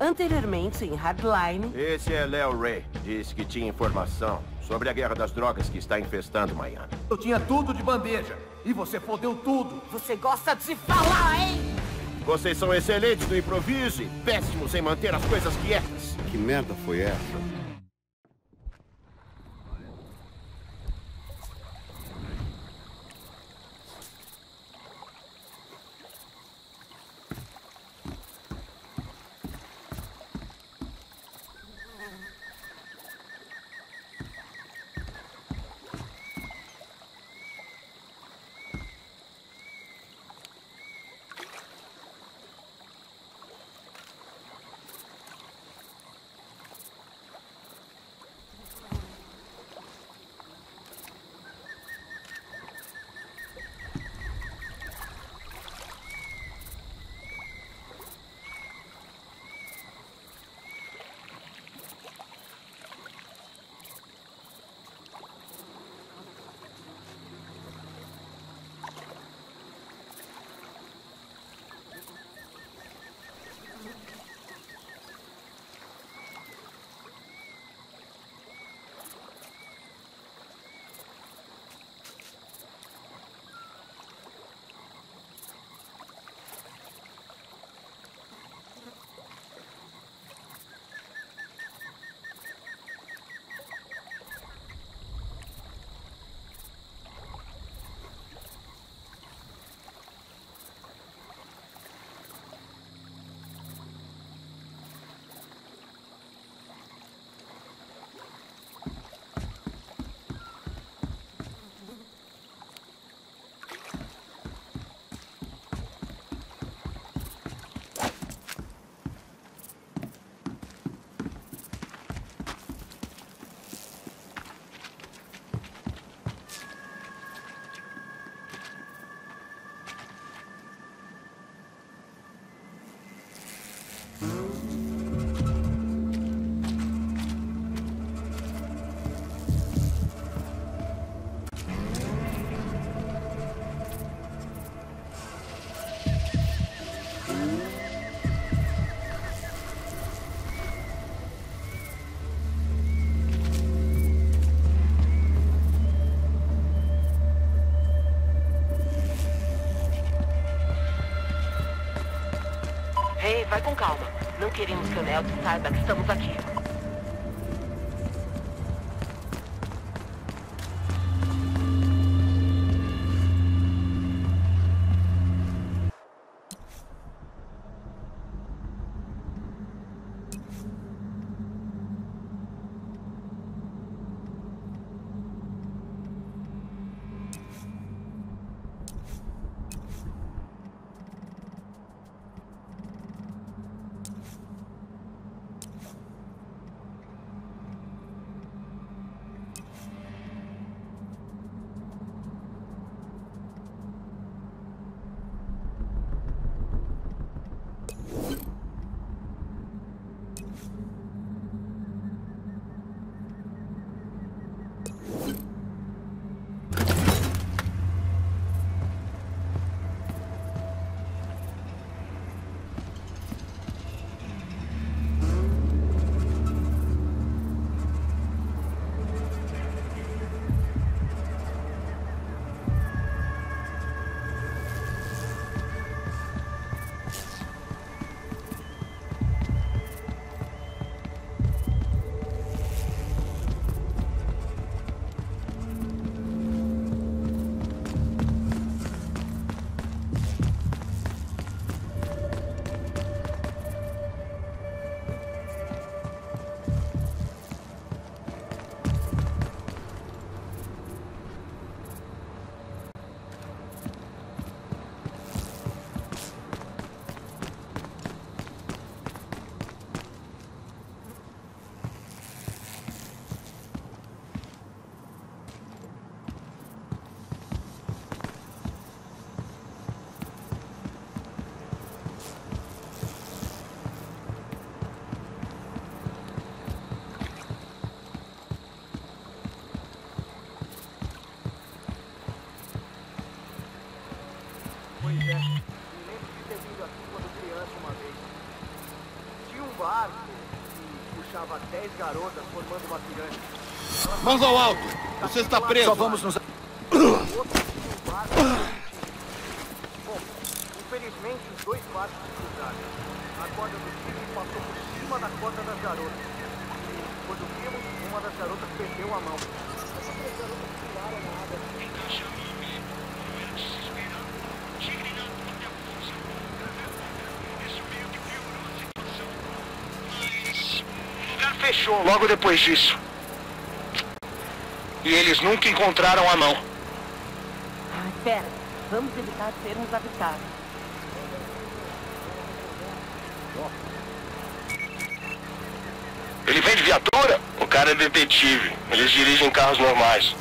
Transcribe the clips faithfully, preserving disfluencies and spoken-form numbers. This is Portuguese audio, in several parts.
Anteriormente, em Hardline... Esse é Léo Ray. Disse que tinha informação sobre a guerra das drogas que está infestando Miami. Eu tinha tudo de bandeja. E você fodeu tudo. Você gosta de falar, hein? Vocês são excelentes no improviso e péssimos em manter as coisas quietas. Que merda foi essa? Hey, vai com calma. Não queremos que o Nelson saiba que estamos aqui. dez garotas formando uma pirâmide. Mãos ao alto! Você está preso! Só vamos nos... Bom, infelizmente os dois barcos se cruzaram. A corda do time passou por cima da corda das garotas. E quando vimos, uma das garotas perdeu a mão. As outras garotas pularam na água. Então chama o amigo. Não era desesperado. Tigre na ponta força. Isso meio que piorou a situação. Mas o lugar fechou logo depois disso. E eles nunca encontraram a mão. Ah, espera. Vamos evitar sermos avistados. Ele vem de viatura? O cara é detetive. Eles dirigem carros normais.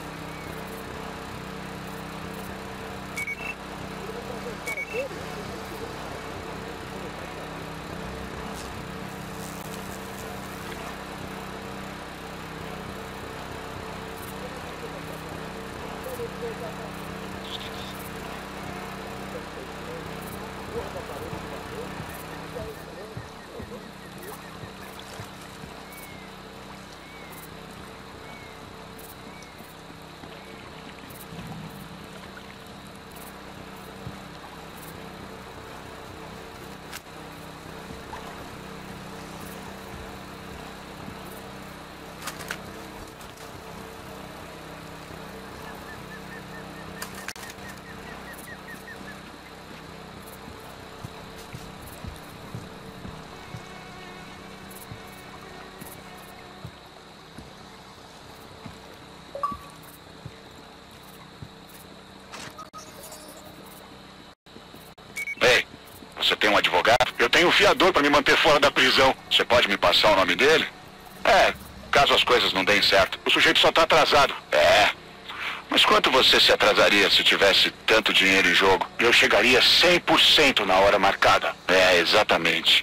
Você tem um advogado? Eu tenho um fiador para me manter fora da prisão. Você pode me passar o nome dele? É, caso as coisas não deem certo. O sujeito só tá atrasado. É. Mas quanto você se atrasaria se tivesse tanto dinheiro em jogo? Eu chegaria cem por cento na hora marcada. É, exatamente.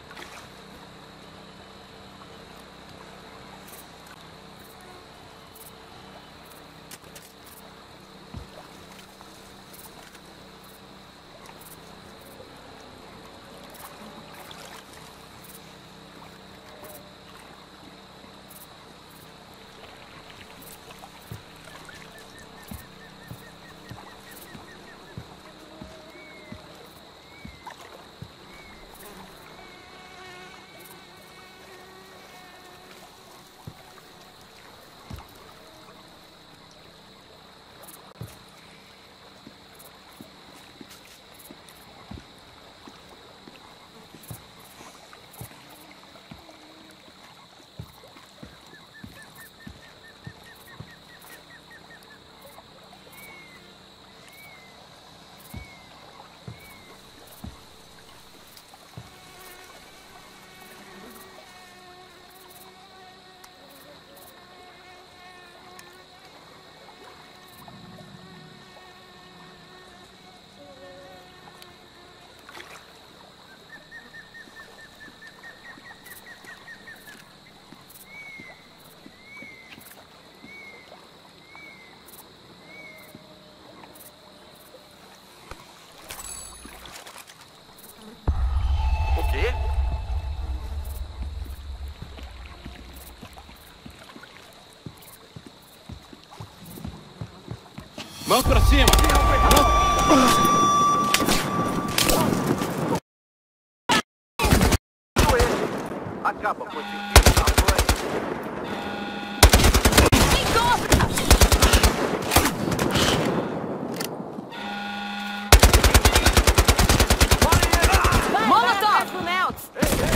Mãos pra cima! Acaba com esse filho da mãe. Molotov! Nelts!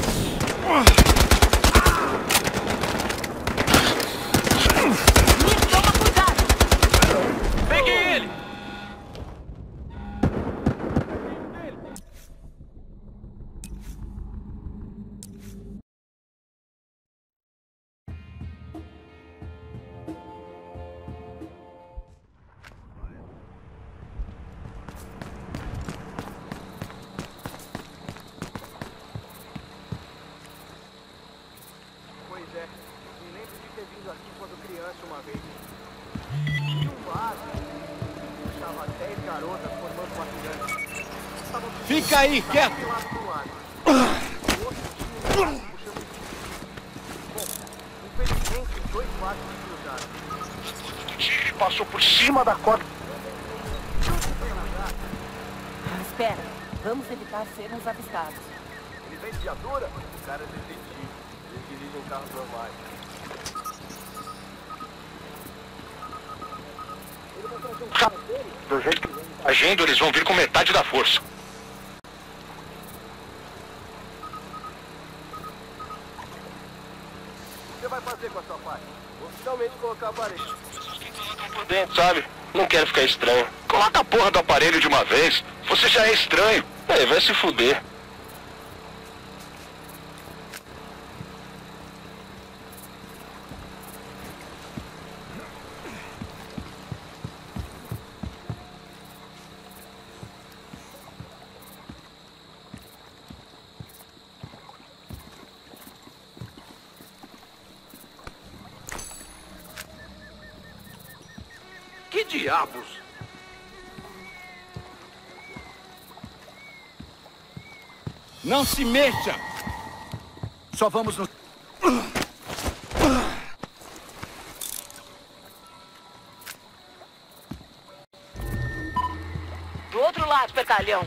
Toma cuidado! Peguem ele! Pois é, me lembro de ter vindo aqui quando criança uma vez. Tinha um bar, puxava dez garotas formando uma pirâmide. Estavam Fica aí, quieto! de lado pro lado. O outro tinha um bar puxando um time. Bom, quatro cruzadas. Ele passou por cima da corda. Espera, vamos evitar sermos avistados. Ele vem de viatura? O cara é detetive. Ele dirige um carro normal. Ele vai trazer um carro dele? Do jeito que vem agindo, eles vão vir com metade da força. O que você vai fazer com a sua parte? Oficialmente colocar a parede. Por dentro, sabe? Não quero ficar estranho. Coloca a porra do aparelho de uma vez. Você já é estranho. Ei, vai se fuder. Que diabos? Não se mexa! Só vamos no... Do outro lado, petalhão.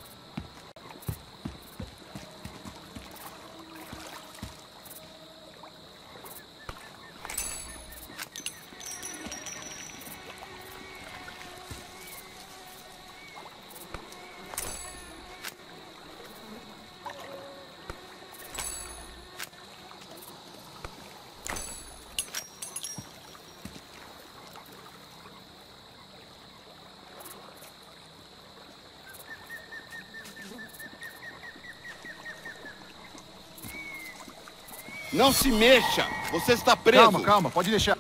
Não se mexa! Você está preso! Calma, calma, pode deixar.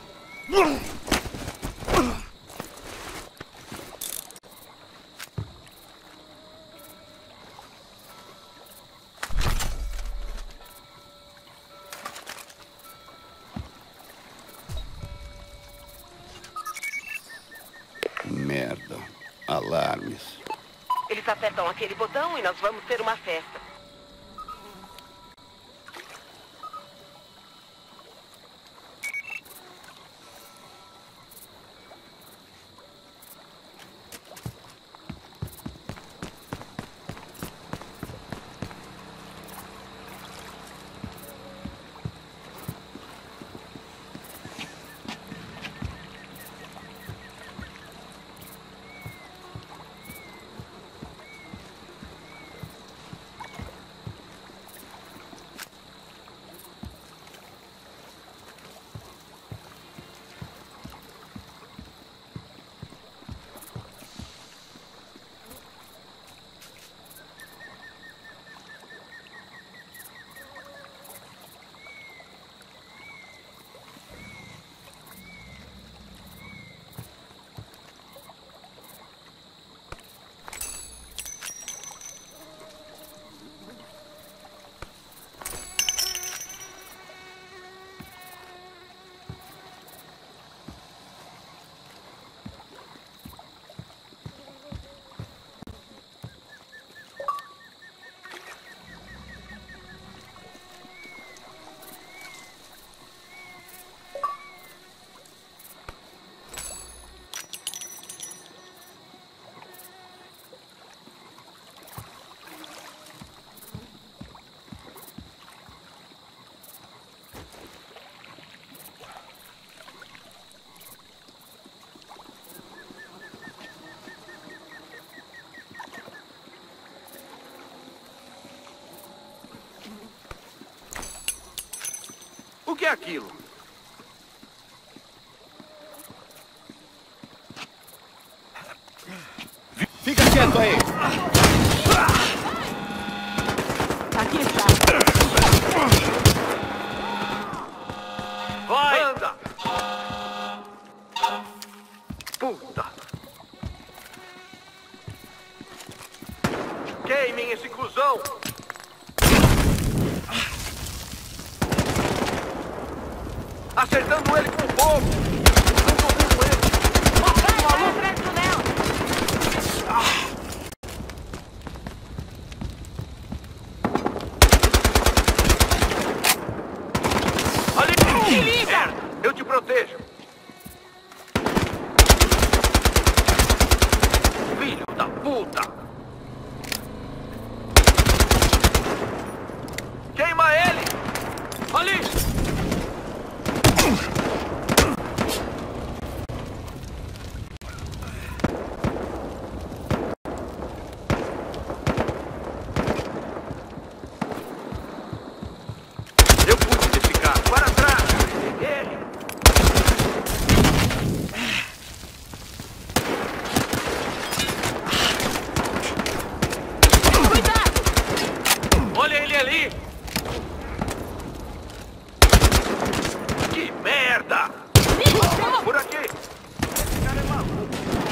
Merda. Alarmes. Eles apertam aquele botão e nós vamos ter uma festa. O que é aquilo? Fica quieto aí! Aqui está. Vai! Anda! Puta! Queimem esse cuzão! Acertando ele com fogo! Não tô vendo ele! Vai, vai atrás do Léo! Ali! Se liga! Eu te protejo! puta! Queima ele! Ali! Eu pude desse cara. Para trás! Ele! Olha ele ali! Que merda! Por aqui! Esse cara é maluco!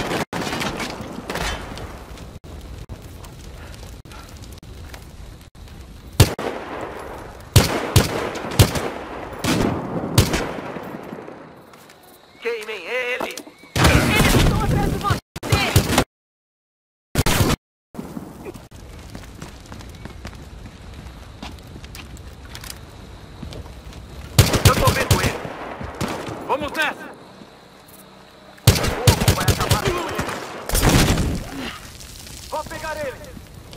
Queimem ele! Eles estão atrás de você! Eu tô vendo ele! Vamos nessa! O fogo vai acabar com ele! Vou pegar ele!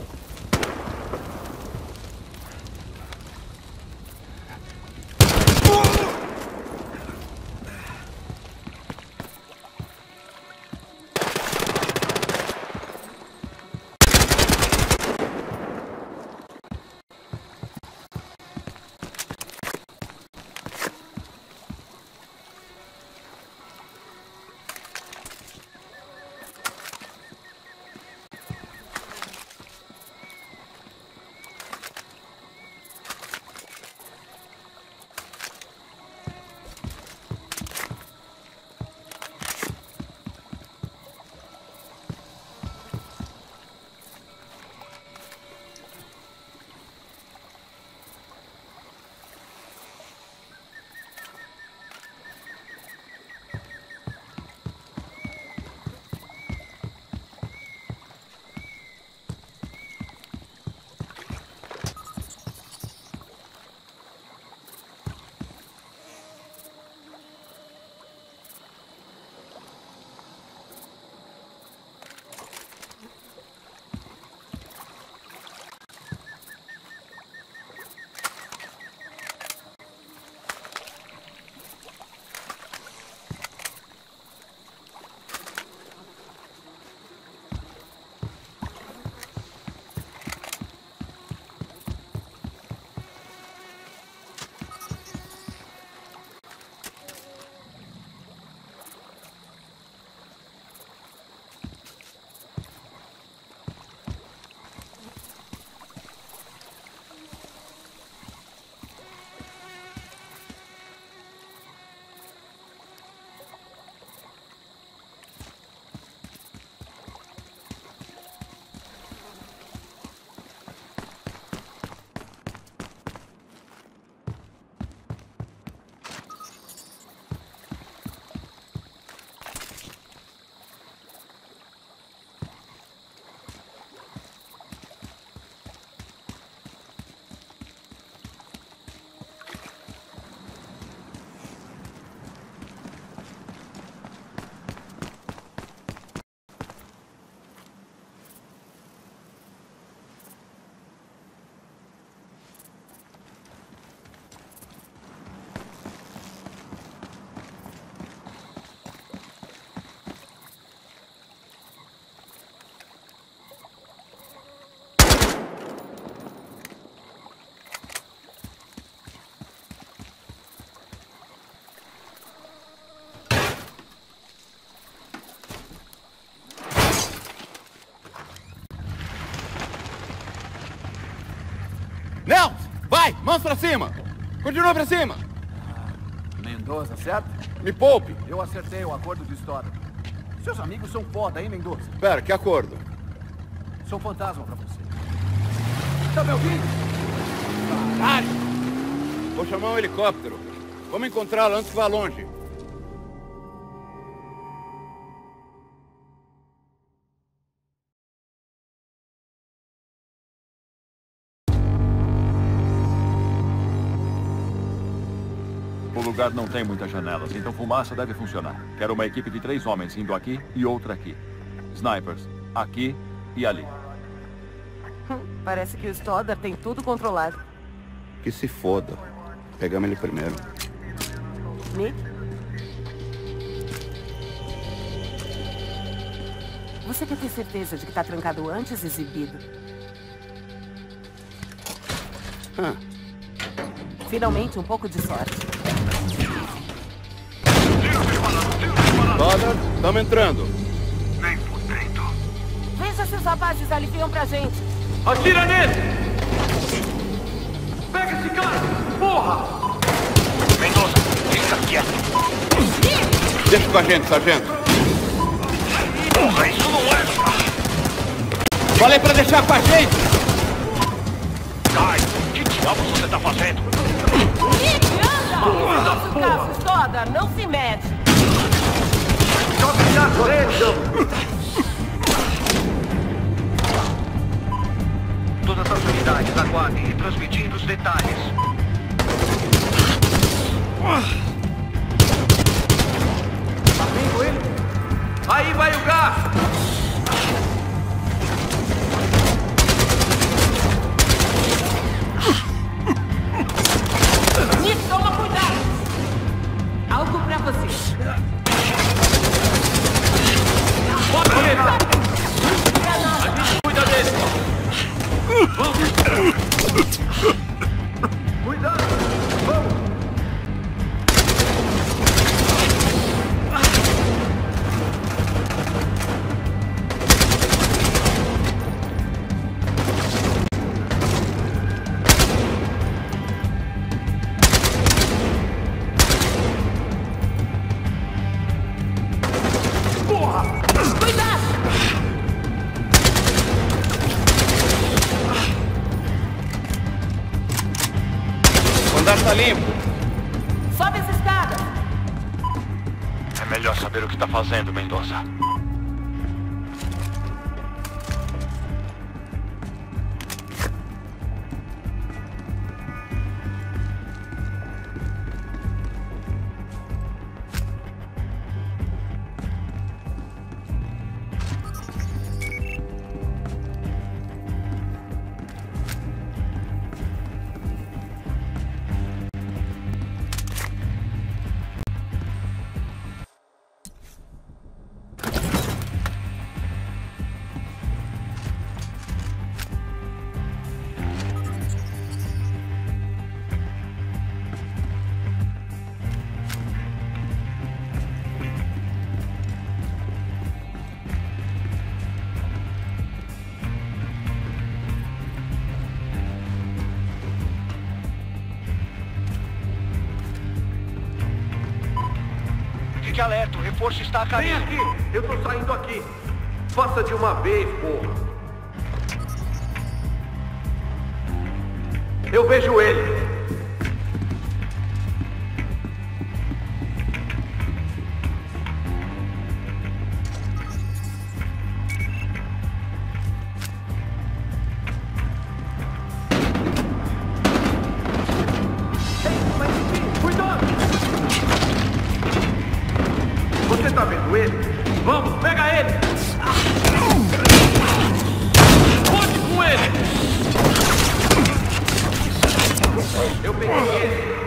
Nelson, vai! Mãos pra cima! Continua pra cima! Mendoza, certo? Me poupe! Eu acertei o acordo de história. Seus amigos são foda, hein, Mendoza? Pera, que acordo? Sou fantasma pra você. Tá me ouvindo? Caralho! Vou chamar um helicóptero. Vamos encontrá-lo antes que vá longe. O lugar não tem muitas janelas, então fumaça deve funcionar. Quero uma equipe de três homens indo aqui e outra aqui. Snipers, aqui E ali? Parece que o Stoddard tem tudo controlado. Que se foda. Pegamos ele primeiro. Nick? Você quer ter certeza de que tá trancado antes exibido? Ah. Finalmente, um pouco de sorte. Stoddard, estamos entrando. Nem fudendo. Veja se os rapazes aliviam pra gente. Atira nele! Pega esse cara! Porra! Mendoza, fica quieto. Deixa com a gente, sargento. Porra, isso não é... Falei pra deixar com a gente! Cai! Que diabos você tá fazendo? Nick, anda! No nosso caso, Stoddard, não se mete. Joga já, Corinthians! Todas as unidades aguardem e transmitindo os detalhes. Tá vendo ele? Aí vai o gás! Nick, toma cuidado! Algo pra você. Bota ele! A gente cuida dele! Vamos! Cuidado! Vamos! Tá limpo. Sobe as escadas. É melhor saber o que tá fazendo, Mendoza. Fique alerta, o reforço está a caminho. Vem aqui, eu tô saindo aqui. Faça de uma vez, porra. Eu vejo ele. Ei, mas cuidado! Você tá vendo ele? Vamos, pega ele! Onde com ele? Eu peguei ele!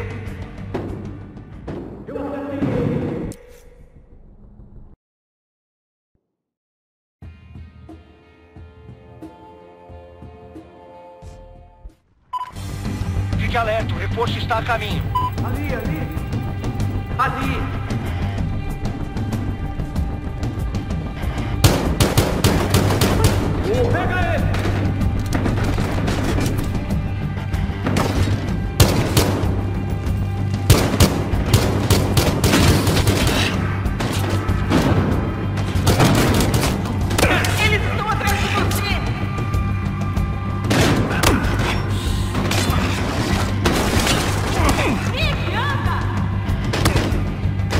Eu acertei ele! Fique alerta, o reforço está a caminho. Ali, ali! Ali! Pega ele! Eles estão atrás de você! Nick, anda!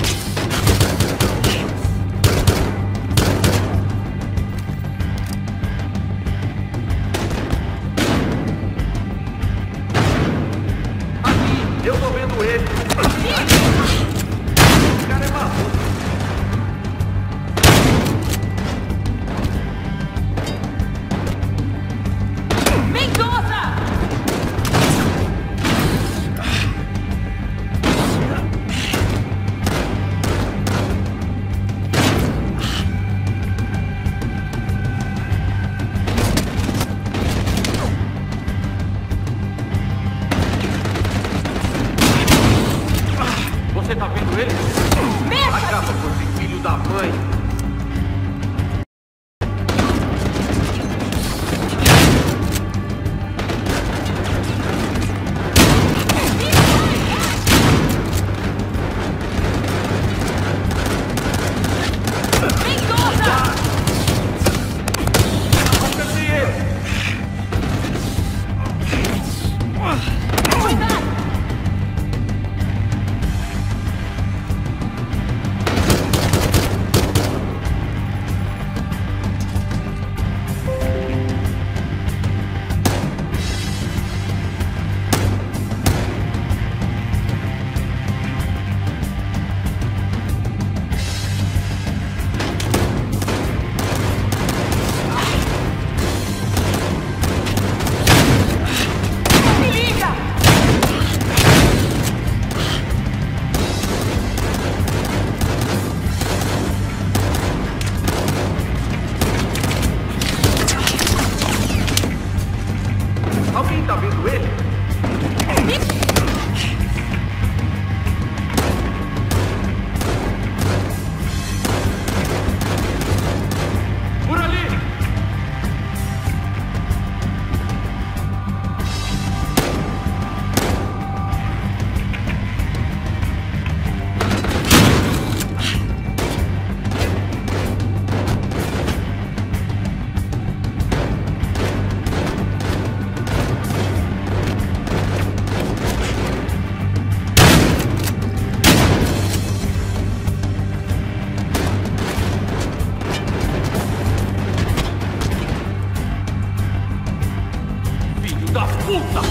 puta!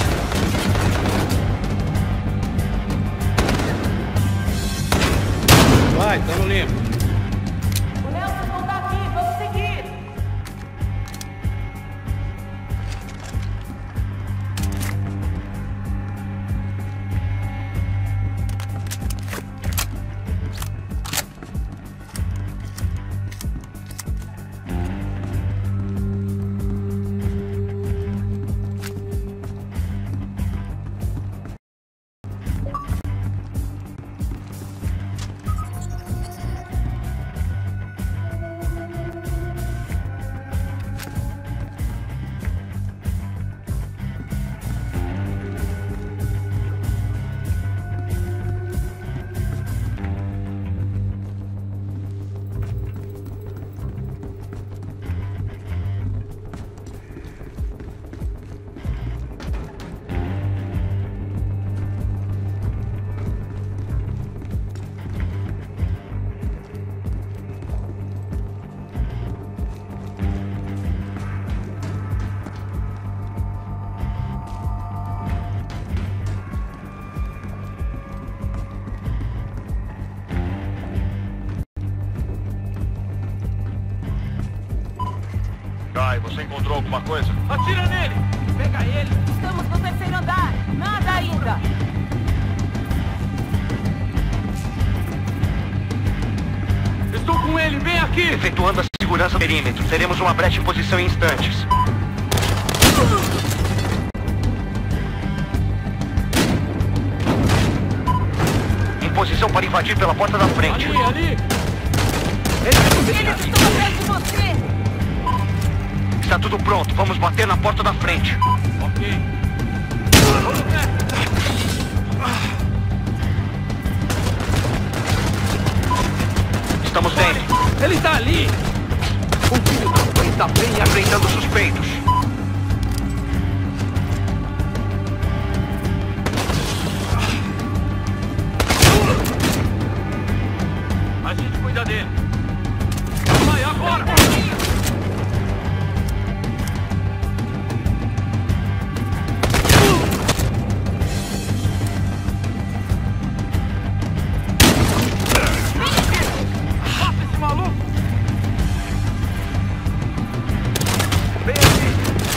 Vai, tamo limpo. O Nelson não tá aqui, vamos seguir. Kai, você encontrou alguma coisa? Atira nele! Pega ele! Estamos no terceiro andar. Nada ainda. Estou com ele, vem aqui! Efetuando a segurança do perímetro. Teremos uma brecha em posição em instantes. Em posição para invadir pela porta da frente. Ali, ali! Eles estão atrás de você. Está tudo pronto. Vamos bater na porta da frente. Ok. Estamos dentro. Ele está ali! O filho da mãe está bem e enfrentando suspeitos. A gente cuida dele. Vai, agora! Mata esse maluco! Vem aqui.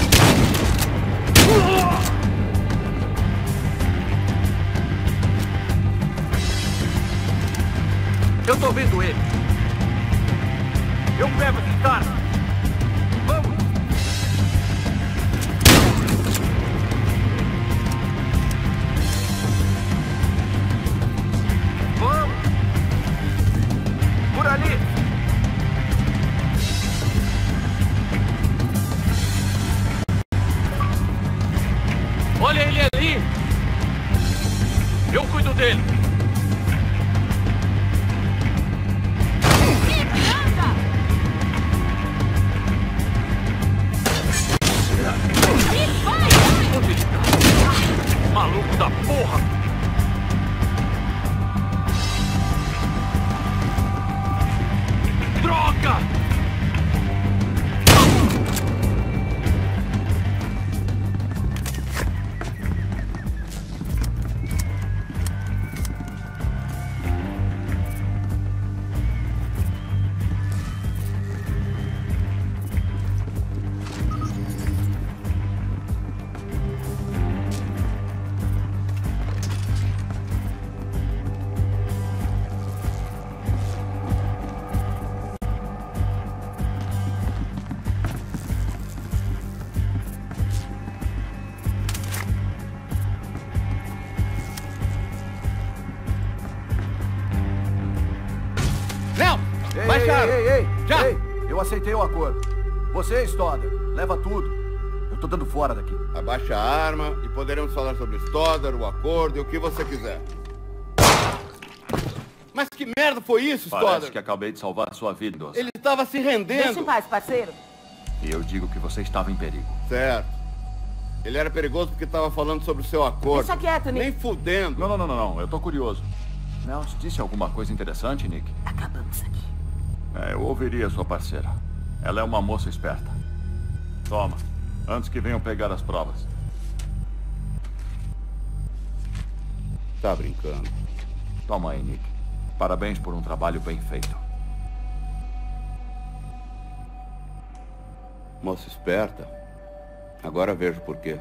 Eu tô vendo ele. Eu pego esse cara. Vamos! Vamos! Por ali! Olha ele ali! Eu cuido dele! Maluco da porra! Droga! Ei, Baixaram. Ei, ei, ei, Já. ei, eu aceitei o acordo. Você, Stoddard, leva tudo. Eu tô dando fora daqui. Abaixa a arma e poderemos falar sobre Stoddard, o acordo e o que você quiser. Mas que merda foi isso, Parece Stoddard? que acabei de salvar a sua vida, Dosa. Ele estava se rendendo. Deixa em paz, parceiro. E eu digo que você estava em perigo. Certo. Ele era perigoso porque estava falando sobre o seu acordo. Deixa quieto, Nick. Nem fudendo. Não, não, não, não, não. Eu tô curioso. Nels disse alguma coisa interessante, Nick? Acabamos aqui. É, eu ouviria sua parceira. Ela é uma moça esperta. Toma, antes que venham pegar as provas. Tá brincando. Toma aí, Nick. Parabéns por um trabalho bem feito. Moça esperta. Agora vejo por quê.